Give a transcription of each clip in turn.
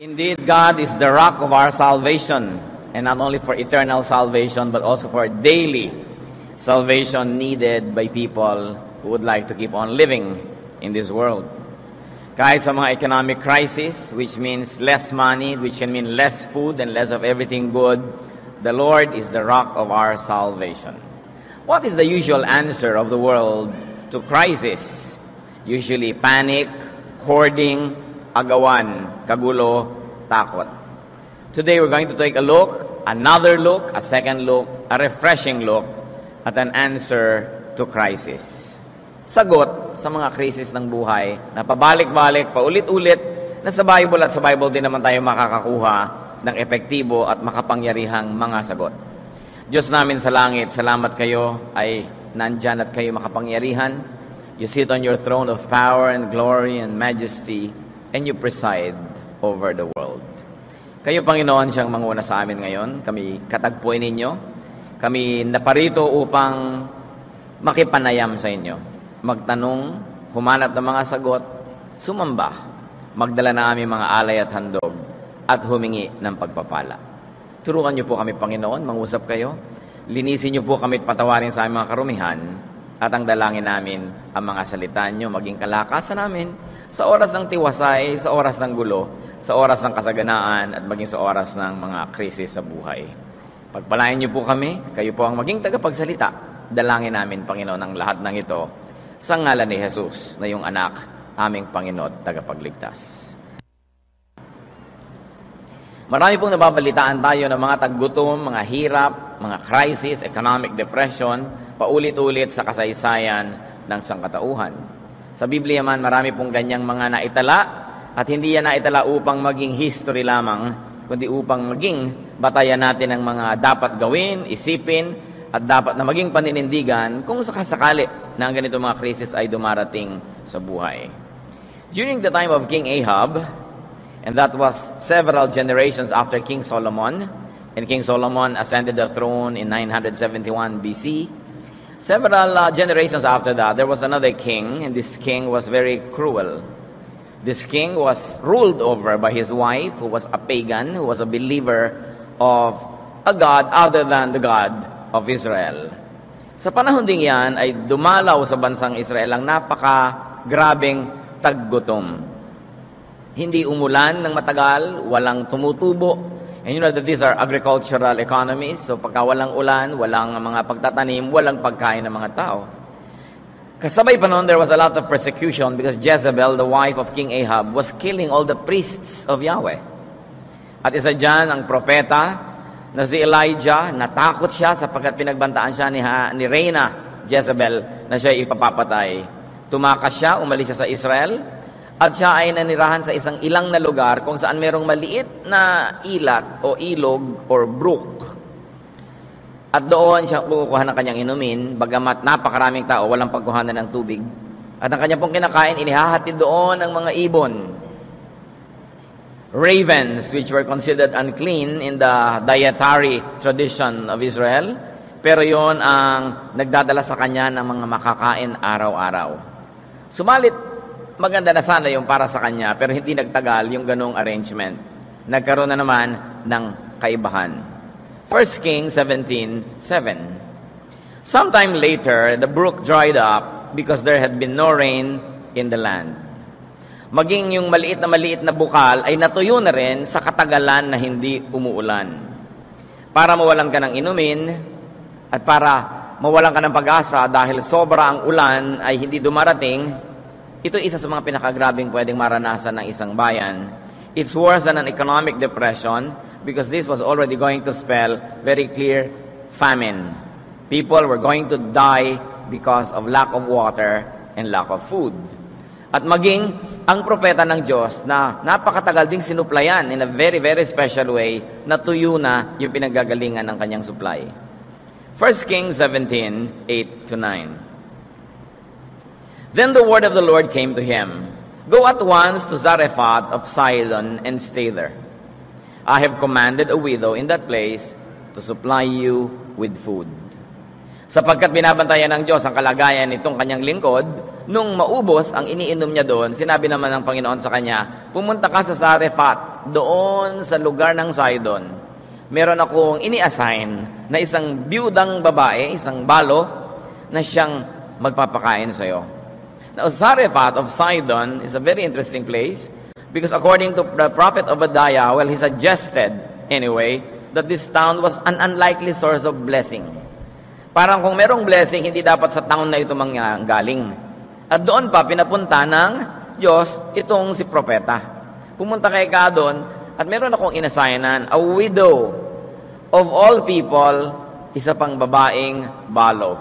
Indeed, God is the rock of our salvation, and not only for eternal salvation, but also for daily salvation needed by people who would like to keep on living in this world. Kahit sa mga economic crisis, which means less money, which can mean less food and less of everything good, the Lord is the rock of our salvation. What is the usual answer of the world to crisis? Usually panic, hoarding, agawan, kagulo, takot. Today we're going to take a look, another look, a second look, a refreshing look at an answer to crisis. Sagot sa mga krisis ng buhay na pabalik-balik, paulit-ulit, na sa Bible at sa Bible din naman tayo makakakuha ng epektibo at makapangyarihang mga sagot. Diyos namin sa langit, salamat kayo ay nandyan at kayo makapangyarihan. You sit on your throne of power and glory and majesty, and you preside over the world. Kayo, Panginoon, siyang manguna sa amin ngayon. Kami katagpuin ninyo. Kami naparito upang makipanayam sa inyo. Magtanong, humanap ng mga sagot, sumamba, magdala na aming mga alay at handog, at humingi ng pagpapala. Turuan niyo po kami, Panginoon, mangusap kayo. Linisin niyo po kami at patawarin sa aming mga karumihan, at ang dalangin namin, ang mga salita niyo, maging kalakasan namin, sa oras ng tiwasay, sa oras ng gulo, sa oras ng kasaganaan, at maging sa oras ng mga krisis sa buhay. Pagpalain niyo po kami, kayo po ang maging tagapagsalita. Dalangin namin, Panginoon, ang lahat ng ito sa ngalan ni Jesus, na iyong anak, aming Panginoon at tagapagligtas. Marami pong nababalitaan tayo ng mga taggutom, mga hirap, mga crisis, economic depression, paulit-ulit sa kasaysayan ng sangkatauhan. Sa Biblia man, marami pong ganyang mga naitala, at hindi yan naitala upang maging history lamang, kundi upang maging batayan natin ang mga dapat gawin, isipin, at dapat na maging paninindigan kung sakasakali na ang ganito mga krisis ay dumarating sa buhay. During the time of King Ahab, and that was several generations after King Solomon, and King Solomon ascended the throne in 971 BC, several generations after that, there was another king, and this king was very cruel. This king was ruled over by his wife, who was a pagan, who was a believer of a God other than the God of Israel. Sa panahon ding yan, ay dumalaw sa bansang Israel ang napaka-grabing taggutom. Hindi umulan ng matagal, walang tumutubo. And you know that these are agricultural economies, so pagka walang ulan, walang mga pagtatanim, walang pagkain ng mga tao. Kasabay pa noon, there was a lot of persecution because Jezebel, the wife of King Ahab, was killing all the priests of Yahweh. At isa dyan, ang propeta na si Elijah, natakot siya sapagkat pinagbantaan siya ni Reyna Jezebel na siya ipapapatay. Tumakas siya, umalis siya sa Israel, at siya ay nanirahan sa isang ilang na lugar kung saan merong maliit na ilat o ilog or brook. At doon siya kukuha ng kanyang inumin, bagamat napakaraming tao, walang pagkuhanan ng tubig. At ang kanyang pong kinakain, inihahatid doon ang mga ibon. Ravens, which were considered unclean in the dietary tradition of Israel, pero yon ang nagdadala sa kanya ng mga makakain araw-araw. Sumalit, maganda na sana yung para sa kanya, pero hindi nagtagal yung ganong arrangement. Nagkaroon na naman ng kaibahan. 1 Kings 17:7. Sometime later, the brook dried up because there had been no rain in the land. Maging yung maliit na bukal ay natuyo na rin sa katagalan na hindi umuulan. Para mawalan ka ng inumin at para mawalan ka ng pag-asa dahil sobra ang ulan ay hindi dumarating, ito isa sa mga pinakagrabing pwedeng maranasan ng isang bayan. It's worse than an economic depression because this was already going to spell very clear famine. People were going to die because of lack of water and lack of food. At maging ang propeta ng Diyos na napakatagal ding sinuplayan in a very, very special way, natuyo na yung pinagagalingan ng kanyang supply. 1 Kings 17:8-9. Then the word of the Lord came to him, "Go at once to Zarephath of Sidon and stay there. I have commanded a widow in that place to supply you with food." Sapagkat binabantayan ng Diyos ang kalagayan nitong kanyang lingkod, nung maubos ang iniinom niya doon, sinabi naman ng Panginoon sa kanya, pumunta ka sa Zarephath, doon sa lugar ng Sidon. Meron akong ini-assign na isang biyudang babae, isang balo, na siyang magpapakain sa iyo. Now, Zarephath of Sidon is a very interesting place because according to the prophet Obadiah, well, he suggested, anyway, that this town was an unlikely source of blessing. Parang kung merong blessing, hindi dapat sa town na ito manggaling. At doon pa, pinapunta ng Diyos itong si propeta. Pumunta kay ka doon, at meron akong inassignan, a widow of all people, isa pang babaeng balo.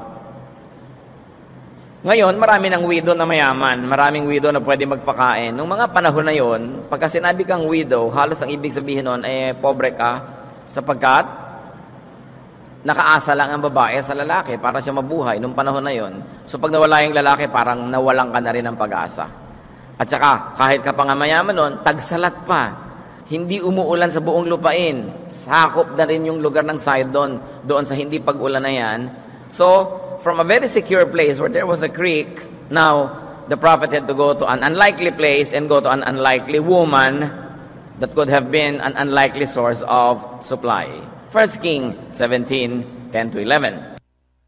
Ngayon, marami ng widow na mayaman, maraming widow na pwede magpakain. Nung mga panahon na yon, pagka sinabi kang widow, halos ang ibig sabihin nun, pobre ka, sapagkat nakaasa lang ang babae sa lalaki para siya mabuhay nung panahon na yon. So pag nawala yung lalaki, parang nawalan ka na rin ng pag-asa. At saka, kahit ka pa nga mayaman nun, tagsalat pa. Hindi umuulan sa buong lupain. Sakop na rin yung lugar ng Sidon, doon sa hindi pag-ulan na yan. So, from a very secure place where there was a creek, now, the prophet had to go to an unlikely place and go to an unlikely woman that could have been an unlikely source of supply. 1 Kings 17, 10-11.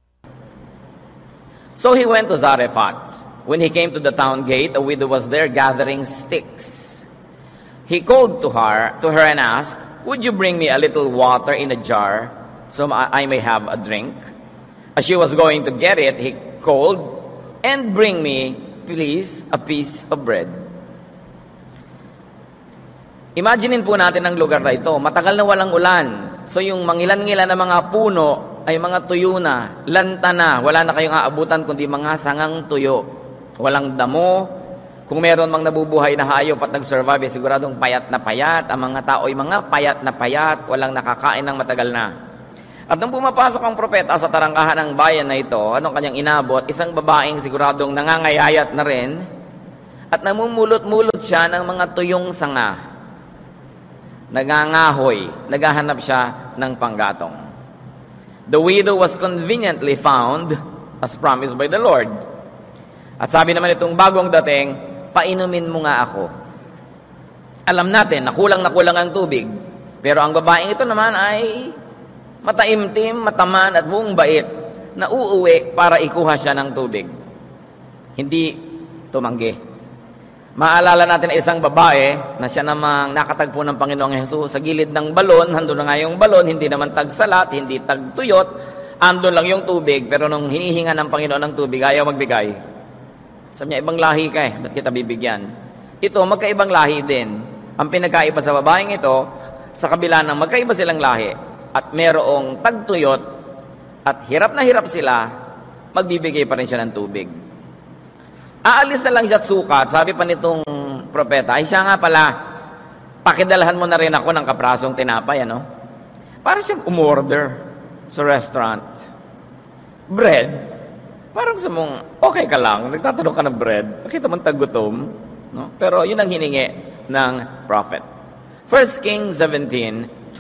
So he went to Zarephath. When he came to the town gate, a widow was there gathering sticks. He called to her and asked, would you bring me a little water in a jar so I may have a drink? As she was going to get it, he called, and bring me, please, a piece of bread. Imaginin po natin ang lugar na ito. Matagal na walang ulan. So yung mangilan-ngilan na mga puno ay mga tuyo na, lanta na, wala na kayong aabutan kundi mga sangang tuyo. Walang damo. Kung meron mang nabubuhay na hayop at nag-survive, siguradong payat na payat. Ang mga tao ay mga payat na payat, walang nakakain ng matagal na. At nung pumapasok ang propeta sa tarangkahan ng bayan na ito, anong kanyang inabot? Isang babaeng siguradong nangangayayat na rin at namumulot-mulot siya ng mga tuyong sanga. Nagangahoy, naghahanap siya ng panggatong. The widow was conveniently found as promised by the Lord. At sabi naman itong bagong dating, painumin mo nga ako. Alam natin, nakulang ang tubig. Pero ang babaeng ito naman ay mataimtim, mataman at buong bait na uuwi para ikuha siya ng tubig. Hindi tumanggi. Maalala natin na isang babae na siya namang nakatagpo ng Panginoong Hesus sa gilid ng balon. Handun na nga yung balon, hindi naman tagsalat, hindi tagtuyot. Andun lang yung tubig, pero nung hinihinga ng Panginoon ng tubig, ayaw magbigay. Sabi niya, ibang lahi ka eh, ba't kita bibigyan? Ito, magkaibang lahi din. Ang pinagkaiba sa babaeng ito, sa kabila ng magkaiba silang lahi, at merong tagtuyot, at hirap na hirap sila, magbibigay pa rin siya ng tubig. Aalis na lang siya at sukat, sabi pa nitong propeta, ay siya nga pala, pakidalhan mo na rin ako ng kaprasong tinapay, ano? Para siyang umorder sa restaurant. Bread. Parang sa mong, okay ka lang, nagtatanong ka ng bread, nakita mong tagutom, no? Pero yun ang hiningi ng prophet. 1 Kings 17:12.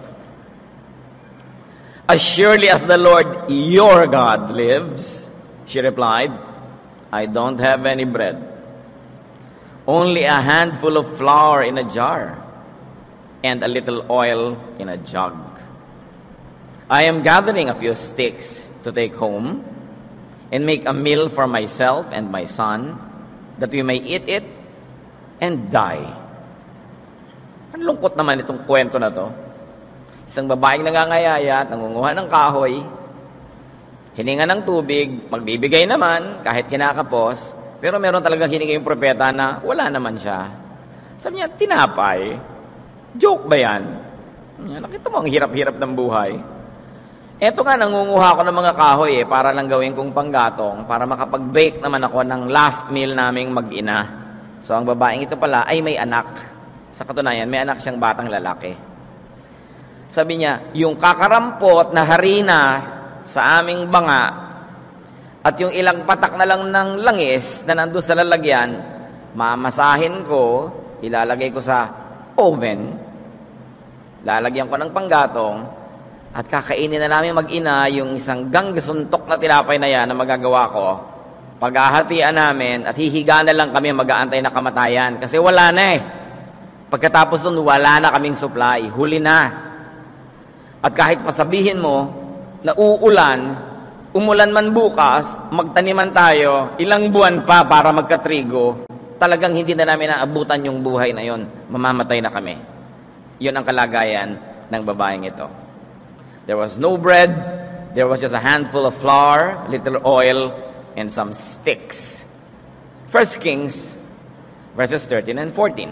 As surely as the Lord your God lives, she replied, I don't have any bread. Only a handful of flour in a jar and a little oil in a jug. I am gathering a few sticks to take home and make a meal for myself and my son, that we may eat it and die. Ang lungkot naman itong kwento na to. Isang babaeng nangangayaya at nangunguha ng kahoy, hininga ng tubig, magbibigay naman, kahit kinakapos, pero meron talagang hininga yung propeta na wala naman siya. Sabi niya, tinapay? Joke ba yan? Nakita mo ang hirap-hirap ng buhay. Eto nga, nangunguha ako ng mga kahoy para lang gawin kong panggatong, para makapag-bake naman ako ng last meal naming mag-ina. So ang babaeng ito pala ay may anak. Sa katunayan, may anak siyang batang lalaki. Sabi niya, yung kakarampot na harina sa aming banga at yung ilang patak na lang ng langis na nandun sa lalagyan, mamasahin ko, ilalagay ko sa oven, lalagyan ko ng panggatong, At kakainin na namin mag-ina yung isang ganggasuntok na tinapay na yan na magagawa ko. Paghahatian namin at hihiga na lang kami mag-aantay na kamatayan. Kasi wala na eh. Pagkatapos nun, wala na kaming supply. Huli na. At kahit pasabihin mo na uulan, umulan man bukas, magtaniman tayo, ilang buwan pa para magkatrigo, talagang hindi na namin naabutan yung buhay na yon. Mamamatay na kami. Yun ang kalagayan ng babaeng ito. There was no bread, there was just a handful of flour, little oil, and some sticks. 1 Kings, verses 13 and 14.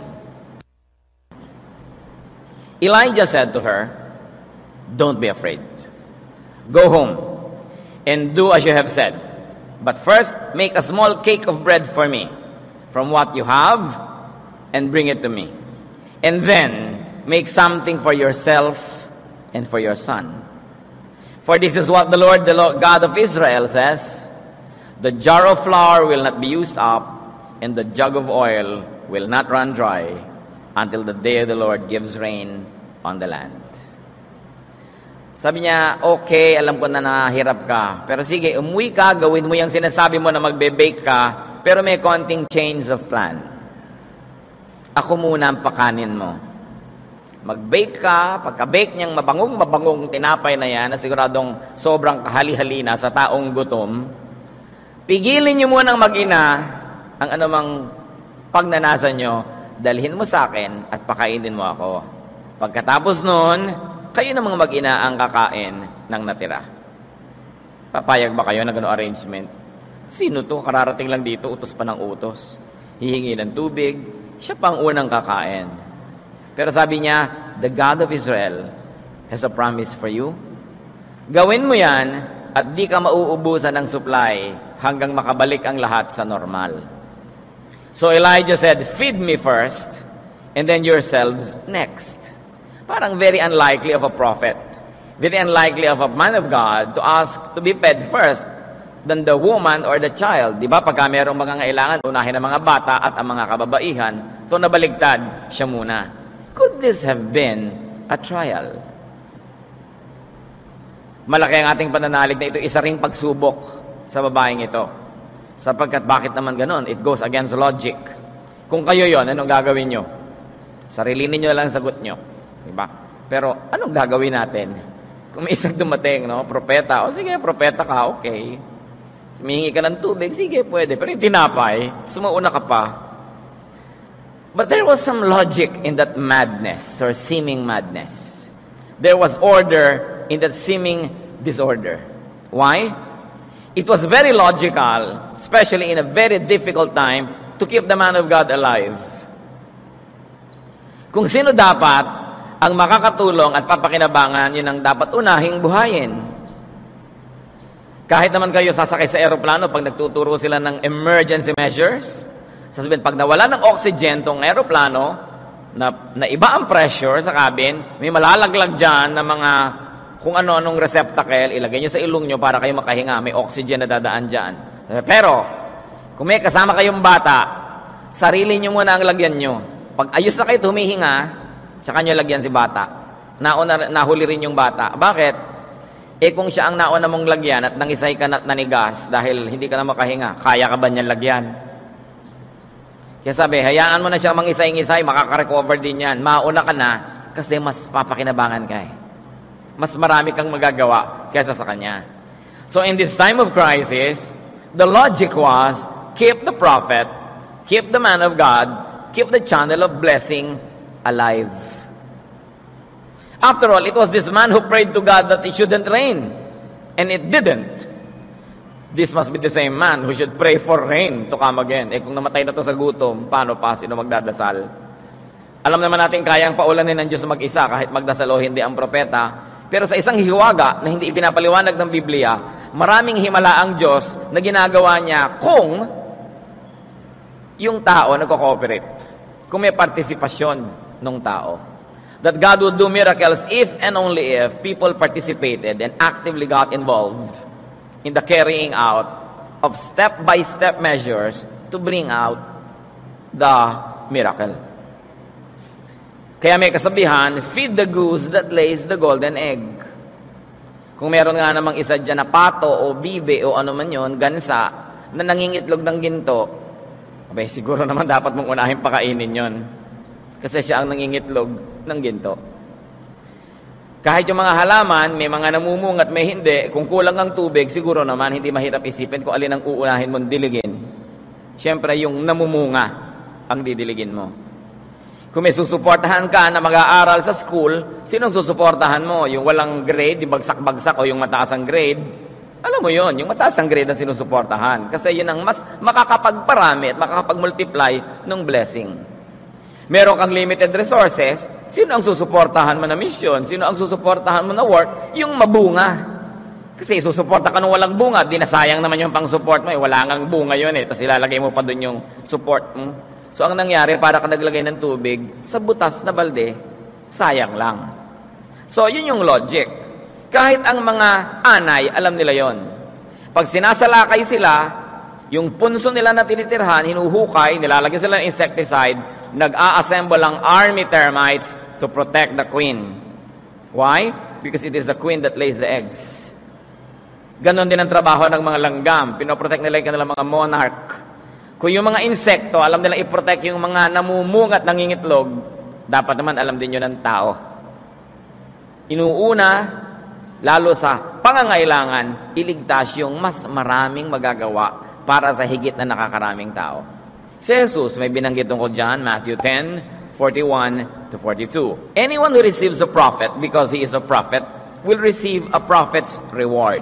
Elijah said to her, "Don't be afraid. Go home and do as you have said. But first, make a small cake of bread for me from what you have and bring it to me. And then, make something for yourself and for your son. For this is what the Lord God of Israel says, the jar of flour will not be used up, and the jug of oil will not run dry until the day the Lord gives rain on the land." Sabi niya, okay, alam ko na nahirap ka. Pero sige, umuwi ka, gawin mo yung sinasabi mo na magbe-bake ka, pero may konting change of plan. Ako muna ang pakanin mo. Mag-bake ka, pagka-bake niyang mabangong tinapay na yan, na siguradong sobrang kahali-hali na sa taong gutom, pigilin niyo munang mag-ina ang anumang pagnanasa niyo, dalhin mo sa akin at pakainin mo ako. Pagkatapos nun, kayo namang mag-ina ang kakain ng natira. Papayag ba kayo na gano'ng arrangement? Sino to? Kararating lang dito, utos pa ng utos. Hihingi ng tubig, siya pang unang kakain. Pero sabi niya, the God of Israel has a promise for you. Gawin mo yan at di ka mauubusan ng supply hanggang makabalik ang lahat sa normal. So Elijah said, feed me first and then yourselves next. Parang very unlikely of a prophet. Very unlikely of a man of God to ask to be fed first than the woman or the child. Di ba? Pagka mayroong mga ngailangan, unahin ang mga bata at ang mga kababaihan, to nabaligtad siya muna. Could this have been a trial? Malaki ang ating pananalig na ito, isa ring pagsubok sa babaeng ito. Sapagkat bakit naman ganon? It goes against logic. Kung kayo yon, anong gagawin nyo? Sarili ninyo lang sagot nyo. Diba? Pero anong gagawin natin? Kung may isang dumating, no? Propeta, o sige, propeta ka, okay. Humihingi ka ng tubig, sige, pwede. Pero yung tinapay, sumauna ka pa. But there was some logic in that madness or seeming madness. There was order in that seeming disorder. Why? It was very logical, especially in a very difficult time, to keep the man of God alive. Kung sino dapat ang makakatulong at papakinabangan, yun ang dapat unahing buhayin. Kahit naman kayo sasakay sa aeroplano pag nagtuturo sila ng emergency measures, sasabihin, pag nawala ng oxygen tong aeroplano, na iba ang pressure sa cabin, may malalaglag dyan na mga kung ano-anong receptacle, ilagay nyo sa ilong nyo para kayo makahinga, may oxygen na dadaan dyan. Pero, kung may kasama kayong bata, sarili nyo muna ang lagyan nyo. Pag ayos na kayo humihinga, tsaka nyo lagyan si bata. Nahuli rin yung bata. Bakit? Kung siya ang nauna mong lagyan at nangisay ka na nanigas dahil hindi ka na makahinga, kaya ka ba niyang lagyan? Kaya sabi, hayaan mo na siya mangisay-ngisay, makaka-recover din yan. Mauna ka na kasi mas papakinabangan ka eh. Mas marami kang magagawa kaysa sa kanya. So in this time of crisis, the logic was, keep the prophet, keep the man of God, keep the channel of blessing alive. After all, it was this man who prayed to God that it shouldn't rain. And it didn't. This must be the same man who should pray for rain to come again. Kung namatay na to sa gutom, paano pa? Sino magdadasal? Alam naman natin kayang paulanin ng Diyos mag-isa kahit magdasal o hindi ang propeta. Pero sa isang hiwaga na hindi ipinapaliwanag ng Biblia, maraming himala ang Diyos na ginagawa niya kung yung tao nagko-cooperate. Kung may partisipasyon ng tao. That God would do miracles if and only if people participated and actively got involved in the carrying out of step-by-step measures to bring out the miracle. Kaya may kasabihan, feed the goose that lays the golden egg. Kung meron nga namang isa dyan na pato o bibe o ano man yon, gansa, na nangingitlog ng ginto, abay, siguro naman dapat mong unahin pakainin yon. Kasi siya ang nangingitlog ng ginto. Kahit yung mga halaman, may mga namumunga at may hindi, kung kulang ang tubig, siguro naman hindi mahirap isipin kung alin ang uunahin mong diligin. Siyempre, yung namumunga ang didiligin mo. Kung may susuportahan ka na mag-aaral sa school, sinong susuportahan mo? Yung walang grade, yung bagsak-bagsak o yung mataas ang grade? Alam mo yon, yung mataas ang grade ang sinusuportahan. Kasi yun ang mas makakapagparami at makakapag-multiply ng blessing. Meron kang limited resources, sino ang susuportahan mo na mission? Sino ang susuportahan mo na work? Yung mabunga. Kasi susuporta ka nung walang bunga, di nasayang naman yung pang-support mo. Wala ngang bunga yun Tapos ilalagay mo pa dun yung support mo. So ang nangyari, para ka naglagay ng tubig sa butas na balde, sayang lang. So yun yung logic. Kahit ang mga anay, alam nila yon. Pag sinasalakay sila, yung punso nila na tinitirhan, hinuhukay, nilalagyan sila ng insecticide, nag-a-assemble ang army termites to protect the queen. Why? Because it is the queen that lays the eggs. Ganon din ang trabaho ng mga langgam. Pinoprotect nila yung kanilang mga monarch. Kung yung mga insekto, alam nila i-protect yung mga namumunga at nangingitlog, dapat naman alam din yun ng tao. Inuuna, lalo sa pangangailangan, iligtas yung mas maraming magagawa para sa higit na nakakaraming tao. Si Jesus, may binanggit tungkol dyan, Matthew 10:41 to 42. Anyone who receives a prophet because he is a prophet will receive a prophet's reward.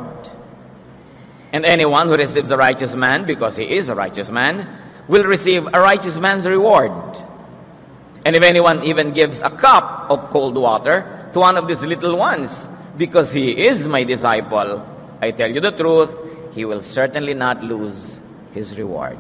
And anyone who receives a righteous man because he is a righteous man will receive a righteous man's reward. And if anyone even gives a cup of cold water to one of these little ones because he is my disciple, I tell you the truth, he will certainly not lose his reward.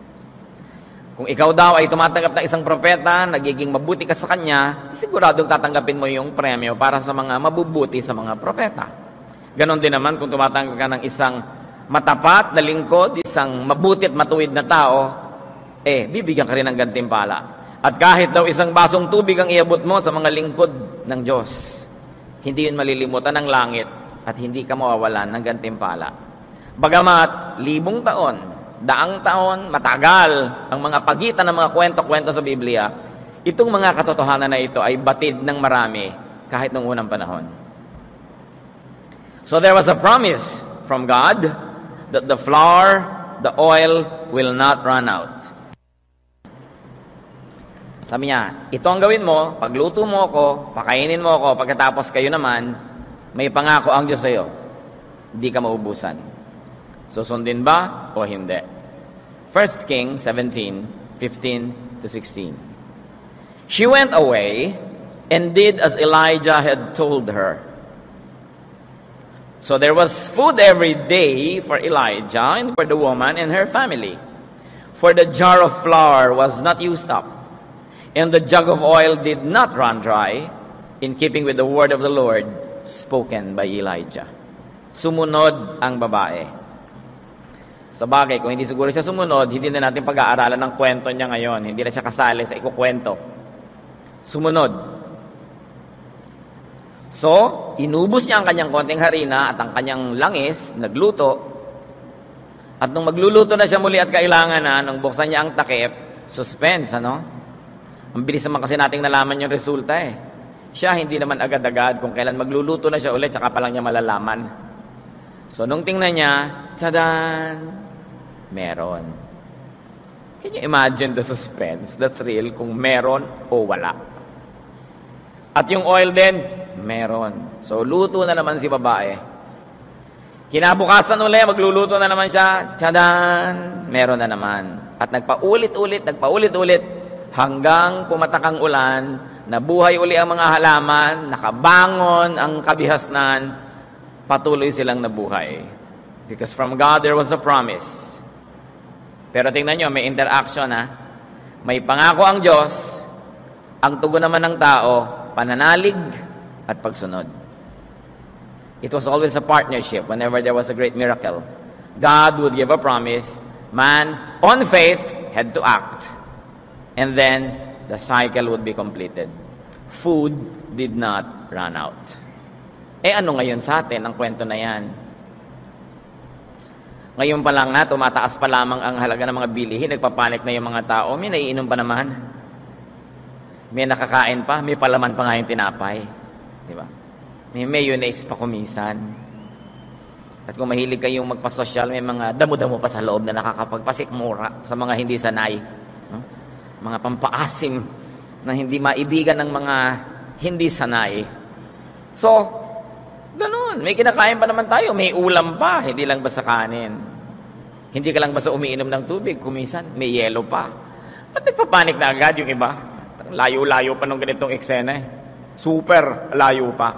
Kung ikaw daw ay tumatanggap ng isang propeta, nagiging mabuti ka sa kanya, siguradong tatanggapin mo yung premyo para sa mga mabubuti sa mga propeta. Ganon din naman kung tumatanggap ka ng isang matapat na lingkod, isang mabuti at matuwid na tao, bibigyan ka rin ng gantimpala. At kahit daw isang basong tubig ang iabot mo sa mga lingkod ng Diyos, hindi yun malilimutan ng langit at hindi ka mawawalan ng gantimpala. Bagamat 1,000 taon, 100 taon, matagal ang mga pagitan ng mga kwento-kwento sa Biblia, itong mga katotohanan na ito ay batid ng marami kahit noong unang panahon. So there was a promise from God that the flour, the oil will not run out. Sabi niya, ito ang gawin mo, pagluto mo ako, pakainin mo ako, pagkatapos kayo naman, may pangako ang Diyos sa iyo. Hindi ka maubusan. Susundin ba o hindi? 1 Kings 17:15 to 16. She went away and did as Elijah had told her. So there was food every day for Elijah and for the woman and her family. For the jar of flour was not used up, and the jug of oil did not run dry, in keeping with the word of the Lord spoken by Elijah. Sumunod ang babae. Sa bagay, kung hindi siguro siya sumunod, hindi na natin pag-aaralan ng kwento niya ngayon. Hindi na siya kasali sa ikukwento. Sumunod. So, inubos niya ang kanyang konting harina at ang kanyang langis, nagluto. At nung magluluto na siya muli at kailangan na, nung buksan niya ang takip, suspense, ano? Ang bilis naman kasi nating nalaman yung resulta Siya hindi naman agad-agad kung kailan magluluto na siya ulit, saka pa lang niya malalaman. So, nung tingnan niya, tadaan, meron. Can you imagine the suspense, the thrill, kung meron o wala? At yung oil din, meron. So, luto na naman si babae. Kinabukasan ulit, magluluto na naman siya. Tadaan! Meron na naman. At nagpaulit-ulit, hanggang pumatak ang ulan, nabuhay uli ang mga halaman, nakabangon ang kabihasnan, patuloy silang nabuhay. Because from God, there was a promise. Pero tingnan nyo, may interaction May pangako ang Diyos, ang tugon naman ng tao, pananalig at pagsunod. It was always a partnership whenever there was a great miracle. God would give a promise, man, on faith, had to act. And then, the cycle would be completed. Food did not run out. Ano ngayon sa atin ang kwento na yan? Ngayon pa lang nga, tumataas pa lamang ang halaga ng mga bilihin, nagpapanik na yung mga tao, may naiinom pa naman. May nakakain pa, may palaman pa nga yung tinapay. Di ba? May mayonnaise pa kumisan. At kung mahilig kayong magpasosyal, may mga damo-damo pa sa loob na nakakapagpasikmura sa mga hindi sanay. No? Mga pampaasim na hindi maibigan ng mga hindi sanay. So, ganun. May kinakain pa naman tayo. May ulam pa. Hindi lang basta kanin. Hindi ka lang basta umiinom ng tubig. Kumisan, may yelo pa. Ba't nagpapanik na agad yung iba? Layo-layo pa nung ganitong eksena eh. Super layo pa.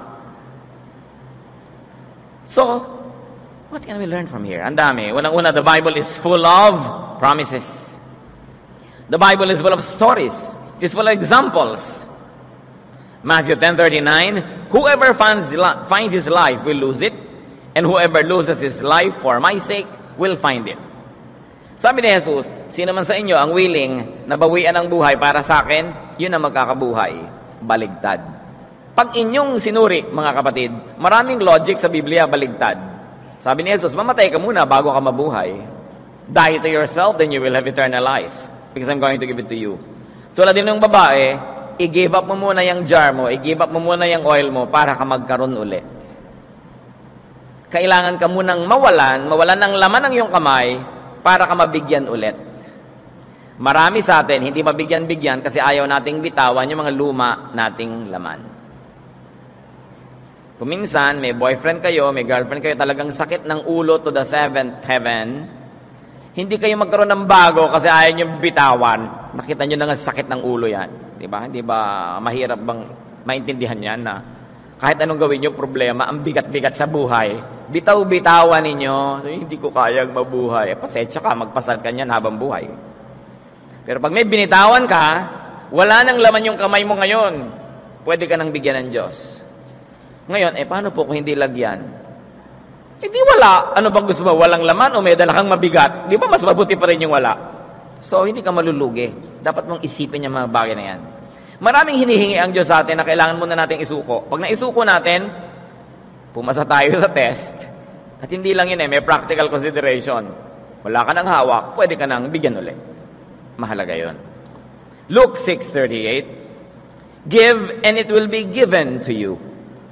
So, what can we learn from here? Ang dami. Unang-una, the Bible is full of promises. The Bible is full of stories. It's full of examples. Matthew 10:39, whoever finds his life will lose it, and whoever loses his life for my sake will find it. Sabi ni Jesus, sino man sa inyo ang willing na bawian ang buhay para sa akin, yun ang magkakabuhay. Baligtad. Pag inyong sinuri, mga kapatid, maraming logic sa Biblia, baligtad. Sabi ni Jesus, mamatay ka muna bago ka mabuhay. Die to yourself, then you will have eternal life. Because I'm going to give it to you. Tulad din ng babae, i-give up mo muna yung jar mo, i-give up mo muna yung oil mo para ka magkaroon uli. Kailangan ka munang mawalan ng laman ng iyong kamay para ka mabigyan ulit. Marami sa atin, hindi mabigyan-bigyan kasi ayaw nating bitawan yung mga luma nating laman. Kung minsan, may boyfriend kayo, may girlfriend kayo, talagang sakit ng ulo to the seventh heaven, hindi kayo magkaroon ng bago kasi ayaw nyo bitawan. Nakita nyo na nga sakit ng ulo yan. Diba? Hindi ba mahirap bang maintindihan yan na kahit anong gawin nyo, problema, ang bigat-bigat sa buhay, bitaw-bitawan ninyo, so, hindi ko kayang mabuhay. Pasensya ka, magpasal ka niyan habang buhay. Pero pag may binitawan ka, wala nang laman yung kamay mo ngayon. Pwede ka nang bigyan ng Diyos. Ngayon, paano po kung hindi lagyan? Di wala. Ano bang gusto mo? Walang laman o may dala kang mabigat? Di ba mas mabuti pa rin yung wala? So, hindi ka malulugi. Dapat mong isipin yung mga bagay na yan. Maraming hinihingi ang Diyos sa atin na kailangan muna natin isuko. Pag naisuko natin, pumasa tayo sa test. At hindi lang yun may practical consideration. Wala ka ng hawak, pwede ka nang bigyan ulit. Mahalaga yun. Luke 6:38, give and it will be given to you.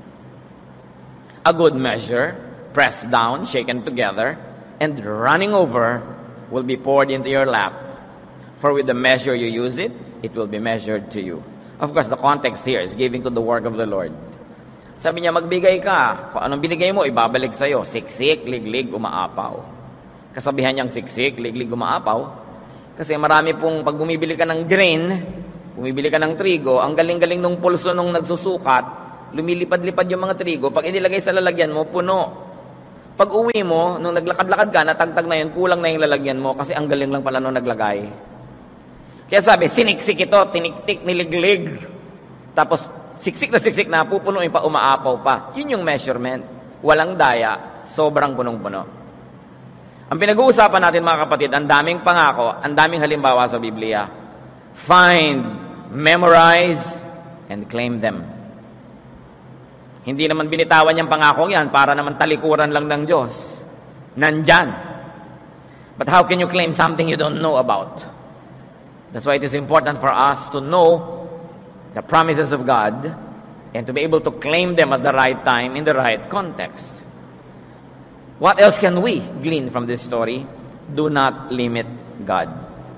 A good measure, pressed down, shaken together, and running over will be poured into your lap. For with the measure you use it, it will be measured to you. Of course, the context here is giving to the work of the Lord. Sabi niya, magbigay ka. Kung anong binigay mo, ibabalik sa'yo. Siksik, liglig, umaapaw. Kasabihan niyang siksik, liglig, umaapaw. Kasi marami pong, pag bumibili ka ng grain, bumibili ka ng trigo, ang galing-galing nung pulso nung nagsusukat, lumilipad-lipad yung mga trigo. Pag inilagay sa lalagyan mo, puno. Pag uwi mo, nung naglakad-lakad ka, natagtag na yun, kulang na yung lalagyan mo kasi ang galing lang pala nung naglagay. Kaya sabi, siniksik ito, tiniktik, niliglig. Tapos, siksik na, pupunuin pa, umaapaw pa. Yun yung measurement. Walang daya, sobrang punong-puno. Ang pinag-uusapan natin mga kapatid, ang daming pangako, ang daming halimbawa sa Biblia. Find, memorize, and claim them. Hindi naman binitawan yung pangako yan para naman talikuran lang ng Diyos. Nandyan. But how can you claim something you don't know about? That's why it is important for us to know the promises of God and to be able to claim them at the right time in the right context. What else can we glean from this story? Do not limit God.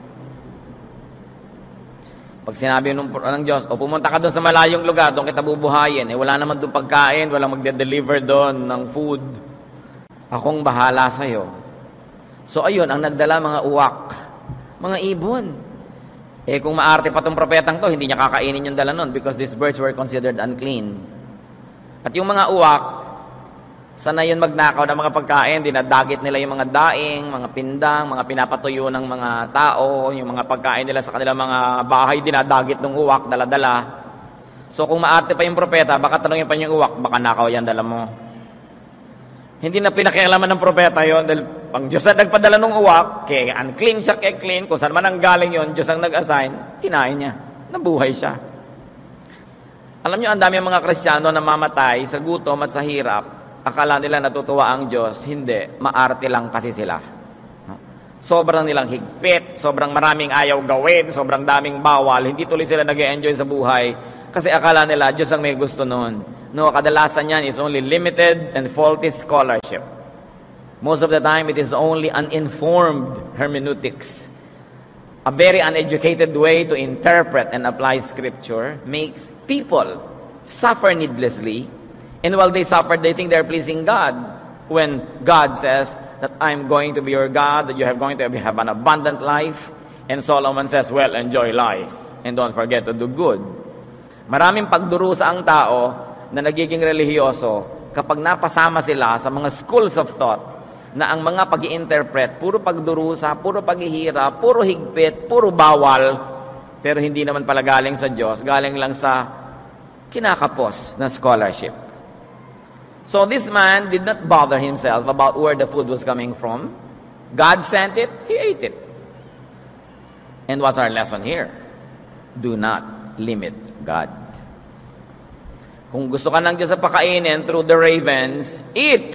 Pag sinabi ng Diyos, pumunta ka doon sa malayong lugar, doon kita bubuhayin. Wala naman doon pagkain, walang magde-deliver doon ng food. Akong bahala sa'yo. So ayun, ang nagdala mga uwak, mga ibon. Kung maarte pa itong propetang to, hindi niya kakainin yung dala nun because these birds were considered unclean. At yung mga uwak, sana yun magnakaw ng mga pagkain, dinadagit nila yung mga daing, mga pindang, mga pinapatuyo ng mga tao, yung mga pagkain nila sa kanilang mga bahay, dinadagit ng uwak, dala-dala. So kung maarte pa yung propeta, baka tanongin pa yung uwak, baka nakaw yan dala mo. Hindi na pinakialaman ng propeta yon dahil pang Diyos ang nagpadala ng uwak, kaya unclean siya, kaya clean, kung saan man ang galing yon, Diyos ang nag-assign, kinain niya, nabuhay siya. Alam nyo, ang dami mga Kristiyano na mamatay sa gutom at sa hirap. Akala nila natutuwa ang Diyos. Hindi, maarte lang kasi sila. Sobrang nilang higpit, sobrang maraming ayaw gawin, sobrang daming bawal, hindi tuloy sila nag-enjoy sa buhay kasi akala nila Diyos ang may gusto noon. No, kadalasan yan, it's only limited and faulty scholarship. Most of the time, it is only uninformed hermeneutics. A very uneducated way to interpret and apply Scripture makes people suffer needlessly, and while they suffer, they think they're pleasing God. When God says that I'm going to be your God, that you are going to have an abundant life, and Solomon says, well, enjoy life, and don't forget to do good. Maraming pagdurusa ang tao na nagiging relihiyoso kapag napasama sila sa mga schools of thought na ang mga pag-i-interpret, puro pagdurusa, puro paghihirap, puro higpit, puro bawal, pero hindi naman pala galing sa Diyos, galing lang sa kinakapos na scholarship. So this man did not bother himself about where the food was coming from. God sent it, he ate it. And what's our lesson here? Do not limit God. Kung gusto ka ng Diyos sa pakainin through the ravens, eat.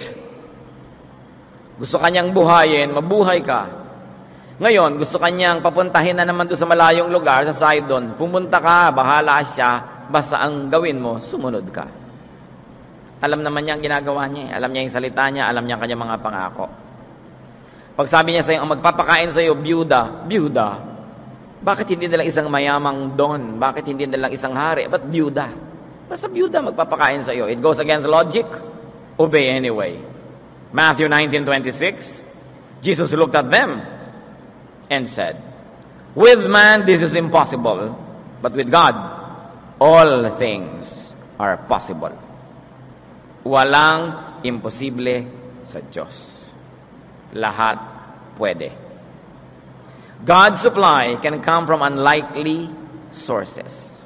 Gusto kanyang buhayin, mabuhay ka. Ngayon, gusto kanyang papuntahin na naman doon sa malayong lugar, sa Sidon. Pumunta ka, bahala siya, basta ang gawin mo, sumunod ka. Alam naman niya ang ginagawa niya. Alam niya yung salita niya, alam niya ang kanyang mga pangako. Pag sabi niya sa iyo, ang magpapakain sa iyo, byuda, bakit hindi nilang isang mayamang don? Bakit hindi nilang isang hari? Ba't byuda? Basta byuda magpapakain sa iyo. It goes against logic. Obey anyway. Matthew 19:26, Jesus looked at them and said, with man this is impossible, but with God all things are possible. Walang imposible sa Diyos. Lahat pwede. God's supply can come from unlikely sources.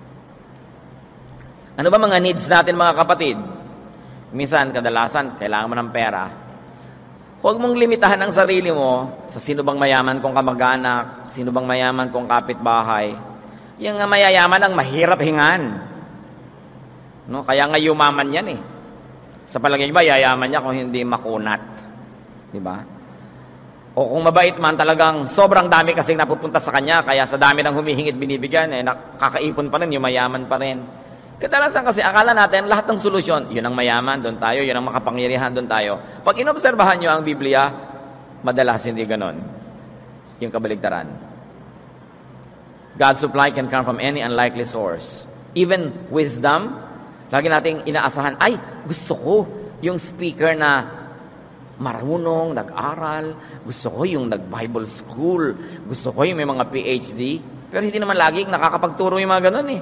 Ano ba mga needs natin mga kapatid? Minsan, kadalasan, kailangan mo ng pera. Huwag mong limitahan ang sarili mo sa sino bang mayaman kong kamag-anak, sino bang mayaman kong kapitbahay. Yung mayayaman ang mahirap hingan. No? Kaya nga yumaman yan eh. Sa palagay niyo ba, yayaman niya kung hindi makunat? Diba? O kung mabait man, talagang sobrang dami kasing napupunta sa kanya, kaya sa dami ng humihingit binibigyan, nakakaipon pa rin, yung mayaman pa rin. Kadalasan kasi akala natin, lahat ng solusyon, yun ang mayaman, doon tayo, yun ang makapangyarihan, doon tayo. Pag inobserbahan nyo ang Biblia, madalas hindi ganon. Yung kabaligtaran. God's supply can come from any unlikely source. Even wisdom, lagi nating inaasahan, ay, gusto ko yung speaker na marunong, nag-aral, gusto ko yung nag-Bible school, gusto ko yung may mga PhD, pero hindi naman laging nakakapagturo yung mga ganun eh.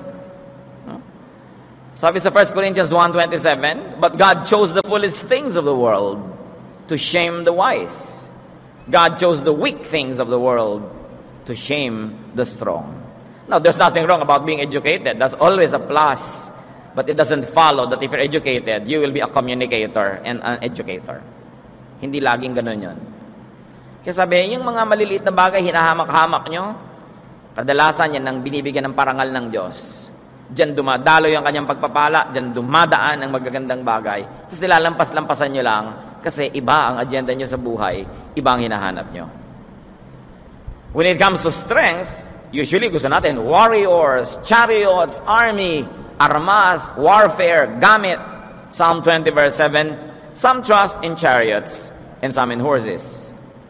Sabi sa 1 Corinthians 1:27, but God chose the foolish things of the world to shame the wise. God chose the weak things of the world to shame the strong. Now, there's nothing wrong about being educated. That's always a plus. But it doesn't follow that if you're educated, you will be a communicator and an educator. Hindi laging ganun yun. Kaya sabi, yung mga maliliit na bagay, hinahamak-hamak nyo, kadalasan yan ang binibigyan ng parangal ng Diyos. Diyan dumadalo yung kanyang pagpapala, diyan dumadaan ang magagandang bagay. Tapos nilalampas-lampasan nyo lang kasi iba ang agenda nyo sa buhay, iba ang hinahanap nyo. When it comes to strength, usually gusto natin warriors, chariots, army, armas, warfare, gamit. Psalm 20 verse 7, some trust in chariots and some in horses.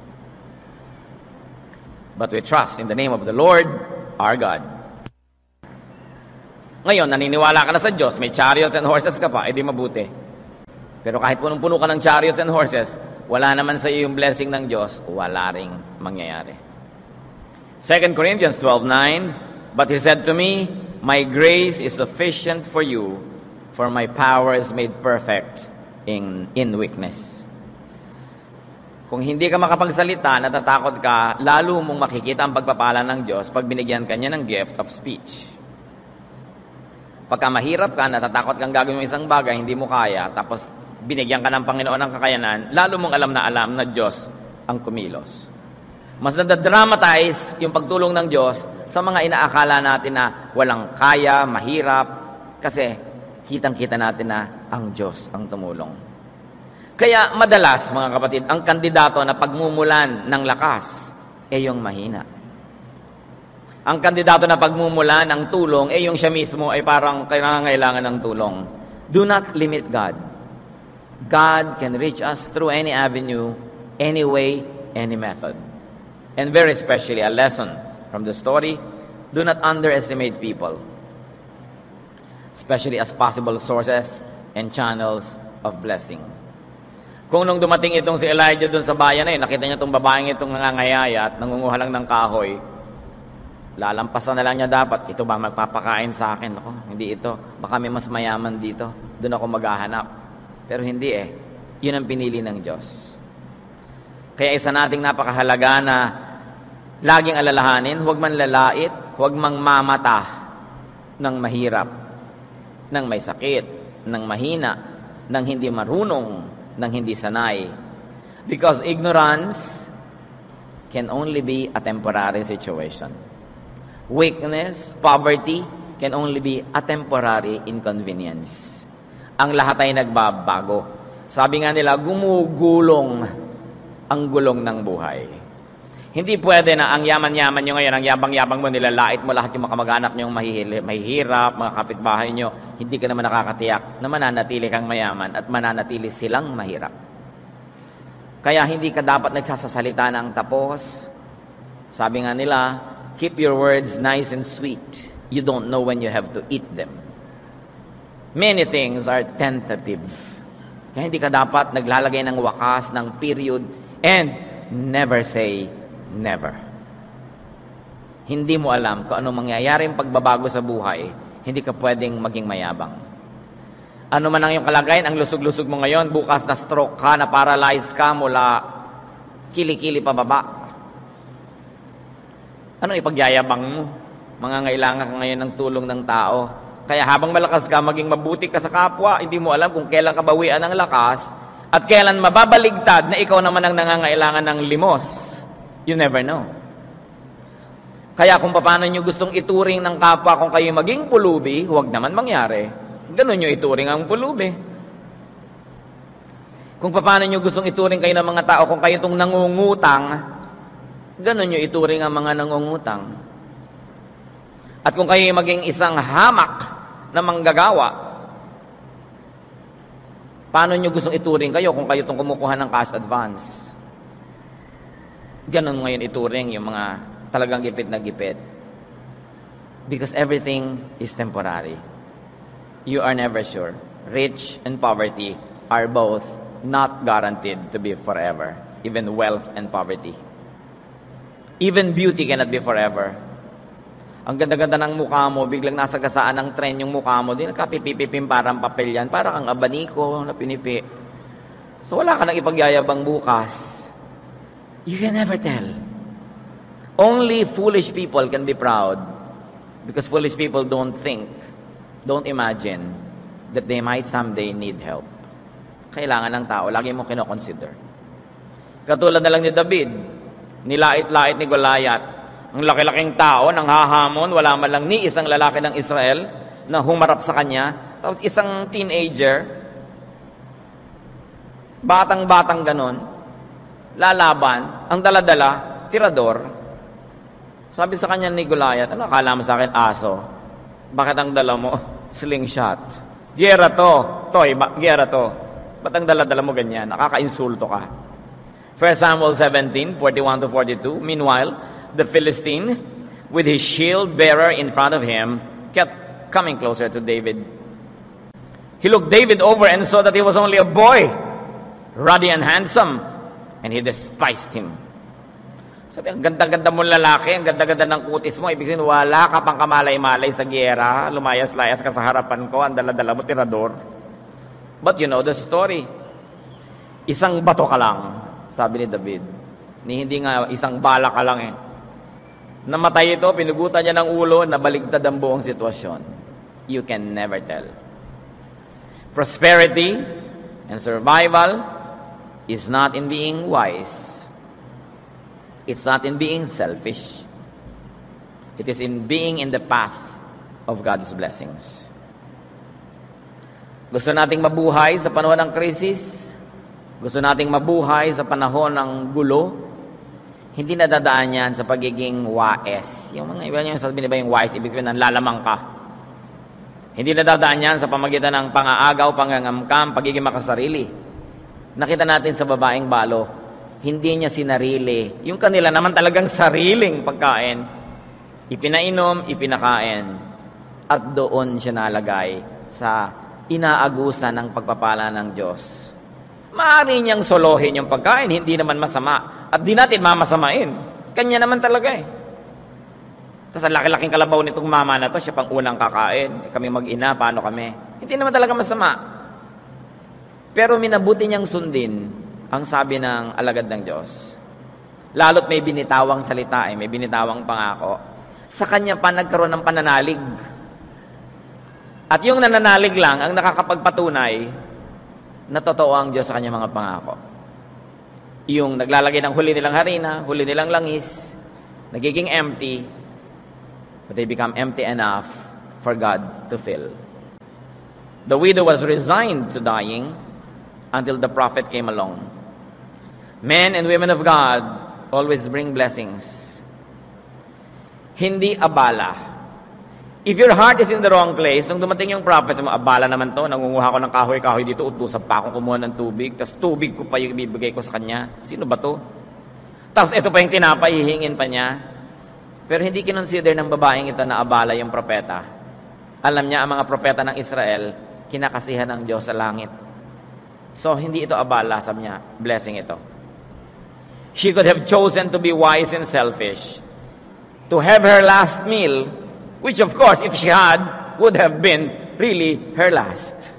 But we trust in the name of the Lord, our God. Ngayon, naniniwala ka na sa Diyos, may chariots and horses ka pa, edi mabuti. Pero kahit punong-puno ka ng chariots and horses, wala naman sa iyo yung blessing ng Diyos, wala ring mangyayari. 2 Corinthians 12:9, but He said to me, my grace is sufficient for you, for my power is made perfect in weakness. Kung hindi ka makapagsalita, natatakot ka, lalo mong makikita ang pagpapala ng Diyos pag binigyan ka niya ng gift of speech. Pagka mahirap ka, natatakot kang gagawin mo isang bagay, hindi mo kaya, tapos binigyan ka ng Panginoon ng kakayanan, lalo mong alam na Diyos ang kumilos. Mas nadadramatize yung pagtulong ng Diyos sa mga inaakala natin na walang kaya, mahirap, Kasi kitang-kita natin na ang Diyos ang tumulong. Kaya madalas, mga kapatid, ang kandidato na pagmumulan ng lakas ay yung mahina. Ang kandidato na pagmumulan ng tulong ay yung siya mismo ay parang kailangan ng tulong. Do not limit God. God can reach us through any avenue, any way, any method. And very especially, a lesson from the story, do not underestimate people, especially as possible sources and channels of blessing. Kung nung dumating itong si Elijah doon sa bayan na nakita niya itong babaeng itong nangangayaya at nangunguha lang ng kahoy, lalampasan na lang niya dapat, ito ba magpapakain sa akin? Ako, hindi ito. Baka may mas mayaman dito. Doon ako maghahanap. Pero hindi Yun ang pinili ng Diyos. Kaya isa nating napakahalaga na laging alalahanin, huwag man lalait, huwag mang mamata ng mahirap, ng may sakit, ng mahina, ng hindi marunong, ng hindi sanay. Because ignorance can only be a temporary situation. Weakness, poverty can only be a temporary inconvenience. Ang lahat ay nagbabago. Sabi nga nila, gumugulong ang gulong ng buhay. Hindi pwede na ang yaman-yaman nyo ngayon, ang yabang-yabang mo, nilalait mo lahat yung mga kamag-anak nyo mahihirap, mga kapitbahay nyo, hindi ka naman nakakatiyak na mananatili kang mayaman at mananatili silang mahirap. Kaya hindi ka dapat nagsasasalita ng tapos. Sabi nga nila, keep your words nice and sweet. You don't know when you have to eat them. Many things are tentative. Kaya hindi ka dapat naglalagay ng wakas, ng period, and never say never. Hindi mo alam kung ano mangyayaring pagbabago sa buhay, hindi ka pwedeng maging mayabang. Ano man ang iyong kalagayan, ang lusog-lusog mo ngayon, bukas na stroke ka, na paralyze ka mula kilikili pababa. Anong ipagyayabang mo? Mangangailangan ka ngayon ng tulong ng tao. Kaya habang malakas ka, maging mabuti ka sa kapwa, hindi mo alam kung kailan kabawian ng lakas at kailan mababaligtad na ikaw naman ang nangangailangan ng limos. You never know. Kaya kung paano nyo gustong ituring ng kapwa kung kayo maging pulubi, huwag naman mangyari. Ganun nyo ituring ang pulubi. Kung paano nyo gustong ituring kayo ng mga tao kung kayo itong nangungutang, ganun nyo ituring ang mga nangungutang. At kung kayo maging isang hamak na manggagawa, paano nyo gustong ituring kayo kung kayo itong kumukuha ng cash advance? Ganon ngayon ituring yung mga talagang gipit na gipit. Because everything is temporary. You are never sure. Rich and poverty are both not guaranteed to be forever. Even wealth and poverty. Even beauty cannot be forever. Ang ganda-ganda ng mukha mo, biglang nasa gasaan ng tren yung mukha mo, di nakapipipipim parang papel yan, para kang abaniko na pinipi. So wala ka nang ipagyayabang bukas. You can never tell. Only foolish people can be proud because foolish people don't think, don't imagine that they might someday need help. Kailangan ng tao, lagi mo kinoconsider. Katulad na lang ni David, nilait-lait ni Goliath. Ang laki-laking tao, nang hahamon, wala man lang ni isang lalaki ng Israel na humarap sa kanya. Tapos isang teenager, batang-batang ganon, lalaban, ang dala-dala, tirador. Sabi sa kanya ni Goliath, ano akala mo sa akin, aso? Bakit ang dala mo? Slingshot. Giyera to. Giyera to. Ba't ang dala-dala mo ganyan? Nakaka-insulto ka. 1 Samuel 17:41-42. Meanwhile, the Philistine, with his shield bearer in front of him, kept coming closer to David. He looked David over and saw that he was only a boy, ruddy and handsome, and he despised him. Sabi, ang ganda-ganda mong lalaki, ang ganda-ganda ng kutis mo, ibig sabihin, wala ka pang kamalay-malay sa giyera, lumayas-layas ka sa harapan ko, ang dala-dala mo, tirador. But you know the story. Isang bato ka lang, sabi ni David. Hindi nga isang bala ka lang Namatay ito, pinugutan niya ng ulo, nabaligtad ang buong sitwasyon. You can never tell. Prosperity and survival is not in being wise. It's not in being selfish. It is in being in the path of God's blessings. Gusto nating mabuhay sa panahon ng krisis? Gusto nating mabuhay sa panahon ng gulo? Hindi nadadaan yan sa pagiging wais. Yung mga iba yung sasabihin ba yung wais, ibig sabihin ng lalamang ka. Hindi nadadaan yan sa pamagitan ng pang-aagaw, pangangamkam, pagiging makasarili. Nakita natin sa babaeng balo, hindi niya sinarili. Yung kanila naman talagang sariling pagkain. Ipinainom, ipinakain. At doon siya nalagay sa inaagusan ng pagpapala ng Diyos. Maaari niyang solohin yung pagkain, hindi naman masama. At di natin mamasamain. Kanya naman talaga eh. Tapos ang laki-laking kalabaw nitong mama na to, siya pang unang kakain. Kami mag-ina, paano kami? Hindi naman talaga masama. Pero minabuti niyang sundin ang sabi ng alagad ng Diyos. Lalo't may binitawang salita may binitawang pangako. Sa kanya pa nagkaroon ng pananalig. At yung nananalig lang ang nakakapagpatunay na totoo ang Diyos sa kanyang mga pangako. Yung naglalagay ng huli nilang harina, huli nilang langis, nagiging empty, but they become empty enough for God to fill. The widow was resigned to dying until the prophet came along. Men and women of God always bring blessings. Hindi abala. If your heart is in the wrong place, nung dumating yung prophet, abala naman to, nangunguha ko ng kahoy-kahoy dito, utusan pa akong kumuha ng tubig, tas tubig ko pa yung ibibigay ko sa kanya. Sino ba to? Tas ito pa yung tinapay, hihingin pa niya. Pero hindi kinonsider ng babaeng ito na abala yung propeta. Alam niya, ang mga propeta ng Israel, kinakasihan ng Diyos sa langit. So, hindi ito abala, sabi niya, blessing ito. She could have chosen to be wise and selfish, to have her last meal, which of course, if she had, would have been really her last.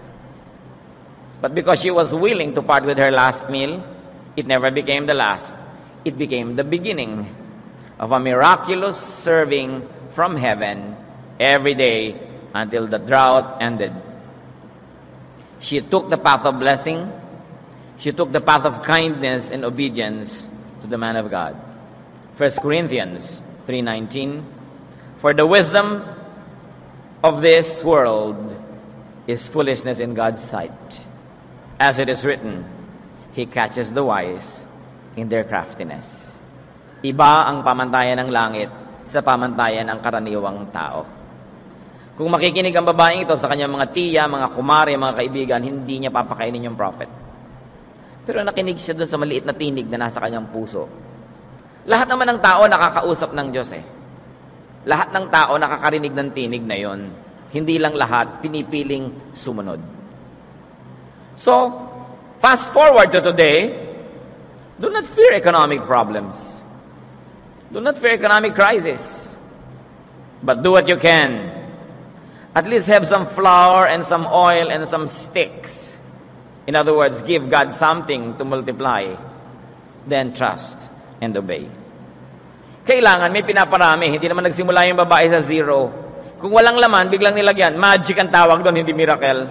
But because she was willing to part with her last meal, it never became the last. It became the beginning of a miraculous serving from heaven every day until the drought ended. She took the path of blessing. She took the path of kindness and obedience to the man of God. 1 Corinthians 3:19. For the wisdom of this world is foolishness in God's sight. As it is written, He catches the wise in their craftiness. Iba ang pamantayan ng langit sa pamantayan ng karaniwang tao. Kung makikinig ang babaeng ito sa kanyang mga tiya, mga kumare, mga kaibigan, hindi niya papakainin yung prophet. Pero nakinig siya doon sa maliit na tinig na nasa kanyang puso. Lahat naman ng tao nakakausap ng Diyos Lahat ng tao nakakarinig ng tinig na yon. Hindi lang lahat pinipiling sumunod. So, fast forward to today, do not fear economic problems. Do not fear economic crisis. But do what you can. At least have some flour and some oil and some sticks. In other words, give God something to multiply. Then trust and obey. Kailangan may pinaparami. Hindi naman nagsimula yung babae sa zero. Kung walang laman, biglang nilagyan. Magic ang tawag doon, hindi miracle.